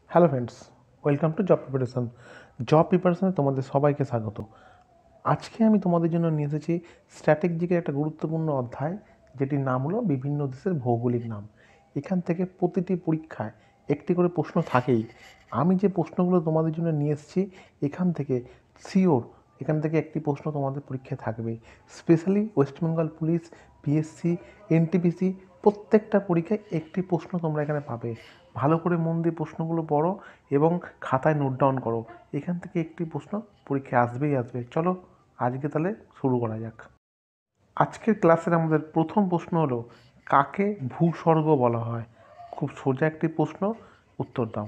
Hello friends, welcome to job প্রিপারেশনে তোমাদের সবাইকে স্বাগত। আজকে আমি তোমাদের জন্য নিয়ে এসেছি স্ট্র্যাটেজিকের একটা গুরুত্বপূর্ণ অধ্যায়, যেটির নাম হলো বিভিন্ন দেশের ভৌগোলিক নাম। এখান থেকে প্রতিটি পরীক্ষায় একটি করে প্রশ্ন থাকেই। আমি যে প্রশ্নগুলো তোমাদের জন্য নিয়ে এসেছি এখান থেকে শিওর এখান থেকে একটি প্রশ্ন তোমাদের পরীক্ষায় থাকবে। Specially West Bengal police, PSC, NTPC প্রত্যেকটা পরীক্ষায় একটি প্রশ্ন তোমরা এখানে পাবে। ভালো করে মন দিয়ে প্রশ্নগুলো পড়ো এবং খাতায় নোট ডাউন করো। এখান থেকে একটি প্রশ্ন পরীক্ষায় আসবেই আসবে। চলো আজকে তাহলে শুরু করা যাক। আজকের ক্লাসের আমাদের প্রথম প্রশ্ন হলো, কাকে ভূস্বর্গ বলা হয়? খুব সোজা একটি প্রশ্ন, উত্তর দাও।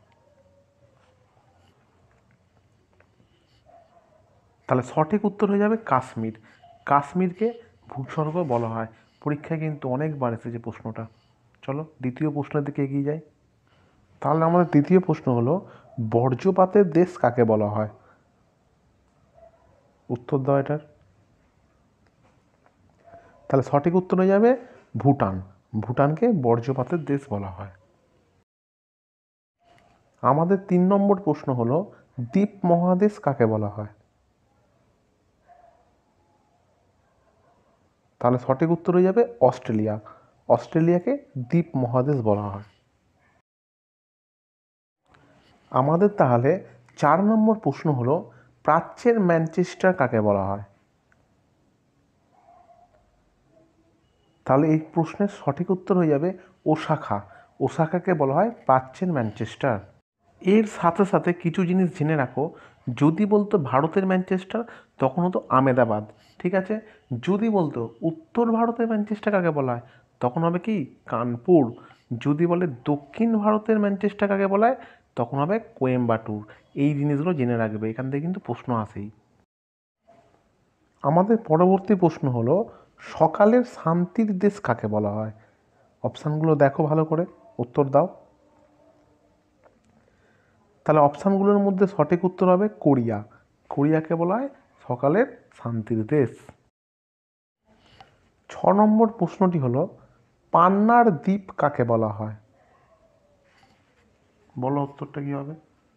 তাহলে সঠিক উত্তর হয়ে যাবে কাশ্মীর। কাশ্মীরকে ভূস্বর্গ বলা হয়। পরীক্ষায় কিন্তু অনেকবার এসেছে প্রশ্নটা। চলো দ্বিতীয় প্রশ্নের দিকে এগিয়ে যাই। তাহলে আমাদের দ্বিতীয় প্রশ্ন হলো, বর্জ্যপাতের দেশ কাকে বলা হয়? উত্তর দাও এটার। তাহলে সঠিক উত্তর হয়ে যাবে ভুটান। ভুটানকে বর্জ্যপাতের দেশ বলা হয়। আমাদের 3 নম্বর প্রশ্ন হলো, দ্বীপ মহাদেশ কাকে বলা হয়? তাহলে সঠিক উত্তর হয়ে যাবে অস্ট্রেলিয়া। অস্ট্রেলিয়াকে দ্বীপ মহাদেশ বলা হয়। আমাদের তাহলে 4 নম্বর প্রশ্ন হলো, প্রাচ্যের ম্যানচেস্টার কাকে বলা হয়? তাহলে এই প্রশ্নের সঠিক উত্তর হয়ে যাবে ওসাকা। ওসাকাকে বলা হয় প্রাচ্যের ম্যানচেস্টার। এর সাথে সাথে কিছু জিনিস জেনে রাখো। যদি বলতো ভারতের ম্যানচেস্টার, তখন হতো আমেদাবাদ, ঠিক আছে। যদি বলতো উত্তর ভারতের ম্যানচেস্টার কাকে বলা হয়, তখন হবে কি কানপুর। যদি বলে দক্ষিণ ভারতের ম্যানচেস্টার কাকে বলা হয়, তখন হবে কোয়েম্বাটুর। এই জিনিসগুলো জেনে রাখবে, এখান থেকে কিন্তু প্রশ্ন আসেই। আমাদের পরবর্তী প্রশ্ন হলো, সকালের শান্তির দেশ কাকে বলা হয়? অপশানগুলো দেখো ভালো করে, উত্তর দাও। তাহলে অপশানগুলোর মধ্যে সঠিক উত্তর হবে কোরিয়া। কোরিয়াকে বলা হয় সকালের শান্তির দেশ। 6 নম্বর প্রশ্নটি হলো, পান্নার দ্বীপ কাকে বলা হয়? বলো উত্তরটা কি হবে।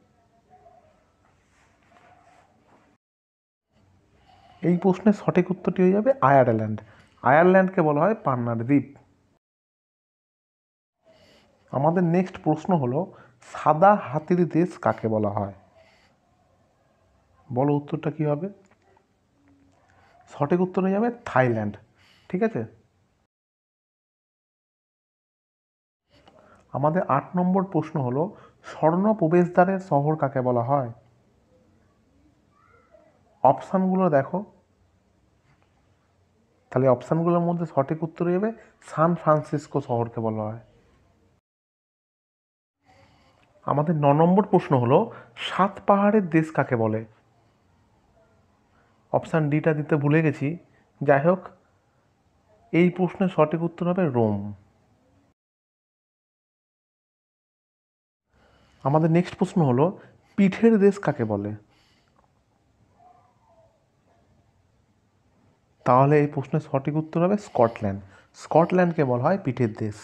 এই প্রশ্নের সঠিক উত্তরটি হয়ে যাবে আয়ারল্যান্ড। আয়ারল্যান্ডকে বলা হয় পান্নার দ্বীপ। আমাদের নেক্সট প্রশ্ন হলো, সাদা হাতির দেশ কাকে বলা হয়? বলো উত্তরটা কি হবে। সঠিক উত্তর হয়ে যাবে থাইল্যান্ড, ঠিক আছে। আমাদের 8 নম্বর প্রশ্ন হলো, স্বর্ণ প্রবেশদ্বারের শহর কাকে বলা হয়? অপশানগুলো দেখো। তাহলে অপশানগুলোর মধ্যে সঠিক উত্তর হয়ে যাবে সান ফ্রান্সিসকো শহরকে বলা হয়। আমাদের 9 নম্বর প্রশ্ন হলো, সাত পাহাড়ের দেশ কাকে বলে? অপশান ডিটা দিতে ভুলে গেছি, যাই হোক এই প্রশ্নের সঠিক উত্তর হবে রোম। আমাদের নেক্সট প্রশ্ন হলো, পিঠের দেশ কাকে বলে? তাহলে এই প্রশ্নের সঠিক উত্তর হবে স্কটল্যান্ড। স্কটল্যান্ডকে বলা হয় পিঠের দেশ।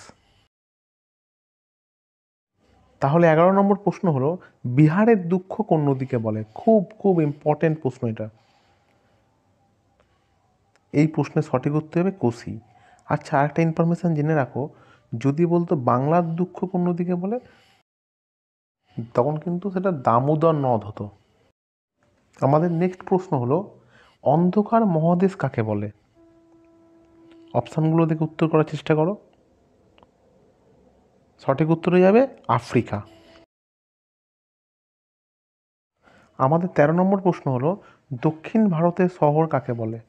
তাহলে 11 নম্বর প্রশ্ন হলো, বিহারের দুঃখ কোন নদীকে বলে? খুব খুব ইম্পর্টেন্ট প্রশ্ন এটা। এই প্রশ্নের সঠিক উত্তর হবে কোশি। আচ্ছা, আরেকটা ইনফরমেশান জেনে রাখো, যদি বলতো বাংলার দুঃখ কোন নদীকে বলে, তখন কিন্তু সেটা দামোদর নদ হতো। আমাদের নেক্সট প্রশ্ন হলো, অন্ধকার মহাদেশ কাকে বলে? অপশানগুলো দেখে উত্তর করার চেষ্টা করো। সঠিক উত্তর হয়ে যাবে আফ্রিকা। আমাদের 13 নম্বর প্রশ্ন হলো, দক্ষিণ ভারতের শহর কাকে বলে?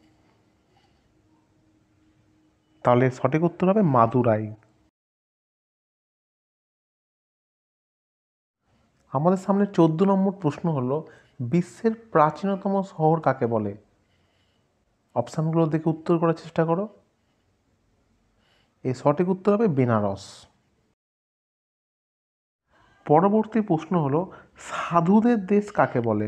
তাহলে সঠিক উত্তর হবে মাদুরাই। আমাদের সামনে 14 নম্বর প্রশ্ন হলো, বিশ্বের প্রাচীনতম শহর কাকে বলে? অপশানগুলো দেখে উত্তর করার চেষ্টা করো। এই সঠিক উত্তর হবে বেনারস। পরবর্তী প্রশ্ন হলো, সাধুদের দেশ কাকে বলে?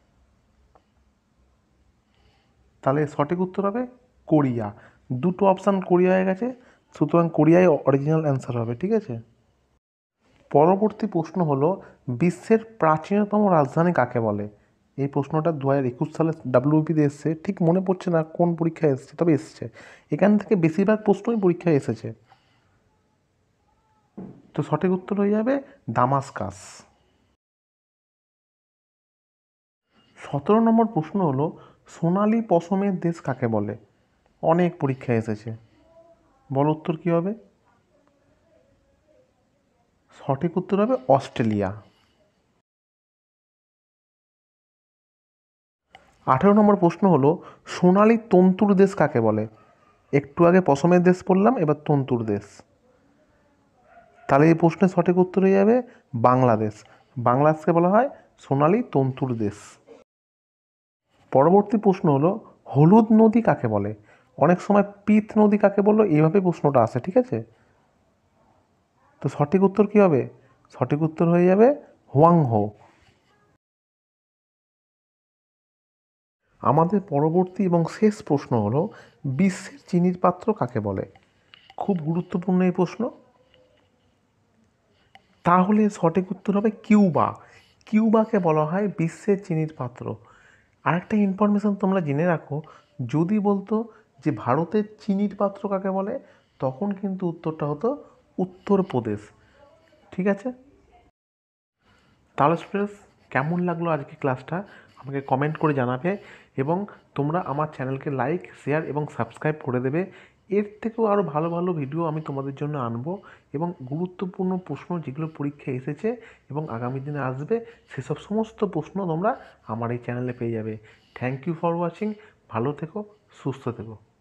তাহলে সঠিক উত্তর হবে কোরিয়া। দুটো অপশান কোরিয়া হয়ে গেছে, সুতরাং কোরিয়াই অরিজিনাল অ্যান্সার হবে, ঠিক আছে। পরবর্তী প্রশ্ন হলো বিশ্বের প্রাচীনতম রাজধানী কাকে বলে? এই প্রশ্নটা 2021 সালে ডাব্লিউবিতে এসছে, ঠিক মনে পড়ছে না কোন পরীক্ষায় এসছে, তবে এসছে। এখান থেকে বেশিরভাগ প্রশ্নই পরীক্ষায় এসেছে। তো সঠিক উত্তর হয়ে যাবে দামাস্কাস। 17 নম্বর প্রশ্ন হলো সোনালী পশমের দেশ কাকে বলে? অনেক পরীক্ষায় এসেছে, বল উত্তর কী হবে? সঠিক উত্তর হবে অস্ট্রেলিয়া। 18 নম্বর প্রশ্ন হলো সোনালী তন্তুর দেশ কাকে বলে? একটু আগে পশমের দেশ পড়লাম, এবার তন্তুর দেশ। তাহলে এই প্রশ্নের সঠিক উত্তর হয়ে যাবে বাংলাদেশ। বাংলাদেশকে বলা হয় সোনালী তন্তুর দেশ। পরবর্তী প্রশ্ন হলো হলুদ নদী কাকে বলে? অনেক সময় পিত নদী কাকে বললো, এইভাবে প্রশ্নটা আসে, ঠিক আছে? তো সঠিক উত্তর কী হবে? সঠিক উত্তর হয়ে যাবে হোয়াংহো। আমাদের পরবর্তী এবং শেষ প্রশ্ন হলো বিশ্বের চিনির পাত্র কাকে বলে? খুব গুরুত্বপূর্ণ এই প্রশ্ন। তাহলে সঠিক উত্তর হবে কিউবা। কিউবাকে বলা হয় বিশ্বের চিনির পাত্র। আরেকটা ইনফরমেশন তোমরা জেনে রাখো, যদি বলতো যে ভারতের চিনির পাত্র কাকে বলে, তখন কিন্তু উত্তরটা হতো উত্তরপ্রদেশ। ঠিক আছে? তাহলে স্টুডেন্টস, কেমন লাগলো আজকে ক্লাসটা আমাকে কমেন্ট করে জানাবে, এবং তোমরা আমার চ্যানেলকে লাইক, শেয়ার এবং সাবস্ক্রাইব করে দেবে। এর থেকেও আরও ভালো ভালো ভিডিও আমি তোমাদের জন্য আনবো, এবং গুরুত্বপূর্ণ প্রশ্ন যেগুলো পরীক্ষায় এসেছে এবং আগামী দিনে আসবে, সেসব সমস্ত প্রশ্ন তোমরা আমার এই চ্যানেলে পেয়ে যাবে। Thank you for watching. ভালো থেকো, সুস্থ থেকো।